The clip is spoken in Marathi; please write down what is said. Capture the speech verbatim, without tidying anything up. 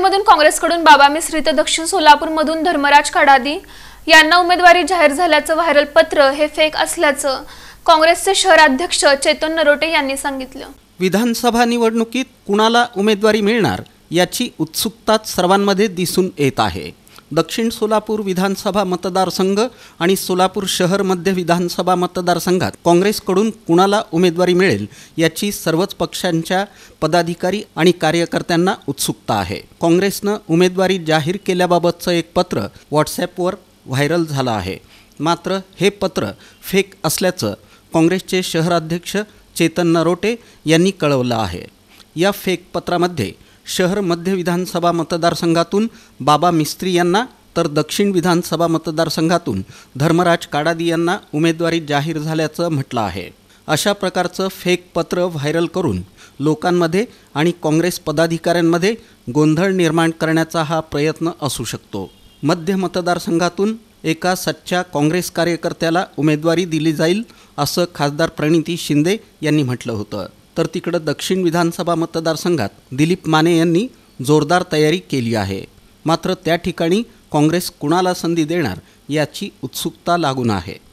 बीडमधून काँग्रेसकडून बाबा मिस्त्री तर दक्षिण सोलापूरमधून धर्मराज कडादी यांना उमेदवारी जाहीर झाल्याचं व्हायरल पत्र हे फेक असल्याचं काँग्रेसचे शहर अध्यक्ष चेतन नरोटे यांनी सांगितलं। विधानसभा निवडणुकीत कुणाला उमेदवारी मिळणार याची उत्सुकता सर्वांमध्ये दिसून येत आहे। दक्षिण सोलापूर विधानसभा मतदारसंघ आणि सोलापूर शहर मध्य विधानसभा मतदारसंघात काँग्रेसकडून कुणाला उमेदवारी मिळेल याची सर्वच पक्षांच्या पदाधिकारी आणि कार्यकर्त्यांना उत्सुकता आहे। काँग्रेसनं उमेदवारी जाहीर केल्याबाबतचं एक पत्र व्हॉट्सॲपवर व्हायरल झालं आहे। मात्र हे पत्र फेक असल्याचं काँग्रेसचे शहराध्यक्ष चेतन नरोटे यांनी कळवलं आहे। या फेक पत्रामध्ये शहर मध्य विधानसभा मतदारसंघातून बाबा मिस्त्री यांना तर दक्षिण विधानसभा मतदारसंघातून धर्मराज कडादी यांना उमेदवारी जाहीर झाल्याचं म्हटलं आहे। अशा प्रकारचं फेक पत्र व्हायरल करून लोकांमध्ये आणि काँग्रेस पदाधिकाऱ्यांमध्ये गोंधळ निर्माण करण्याचा हा प्रयत्न असू शकतो। मध्य मतदारसंघातून एका सच्च्या काँग्रेस कार्यकर्त्याला उमेदवारी दिली जाईल असं खासदार प्रणिती शिंदे यांनी म्हटलं होतं। तर तिकडं दक्षिण विधानसभा मतदारसंघात दिलीप माने यांनी जोरदार तयारी केली आहे। मात्र त्या ठिकाणी काँग्रेस कुणाला संधी देणार याची उत्सुकता लागून आहे।